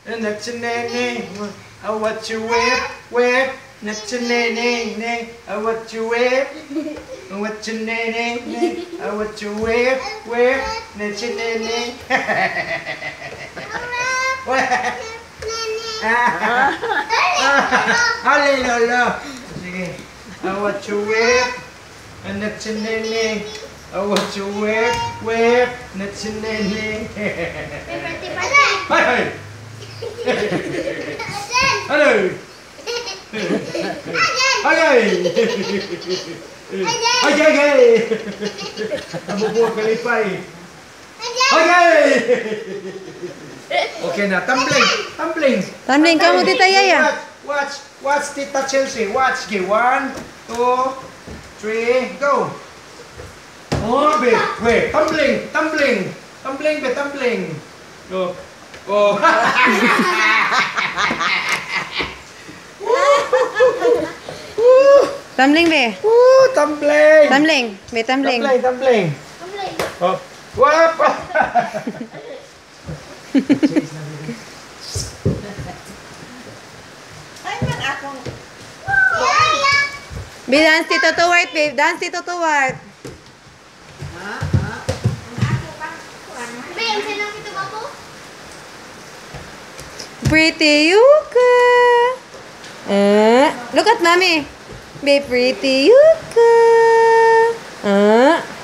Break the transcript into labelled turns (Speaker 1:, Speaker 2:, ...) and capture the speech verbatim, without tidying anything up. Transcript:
Speaker 1: That's a nene. Oh, what you wear, wear. That's a nene, ne. Oh, what you wear. What you nene, ne. Oh, what you wear, wear. That's a nene. Ali lolo. Sige. Oh, what you wear. That's a nene. Oh, what you wear, wear. That's a nene. Hey! Hello! Hey! Hey! Hey! Nabubuha kalipay. Hey! Okay na, tumbling! Tumbling!
Speaker 2: Tumbling kamu Tita Yaya.
Speaker 1: Watch! Watch Tita Chelsea. Watch! Okay, one, two, three, go! Oh, wait, wait, tumbling, tumbling, tumbling, be tumbling. Go, oh.
Speaker 2: Tumbling be.
Speaker 1: Woo, tumbling.
Speaker 2: Tumbling, be tumbling.
Speaker 1: Tumbling, tumbling.
Speaker 3: Tumbling.
Speaker 1: Oh, whoop.
Speaker 2: Be dance Tito Tuwart, babe. Dance Tito Tuwart. Pretty Yuka. Uh, look at mommy. Be pretty Yuka. Uh.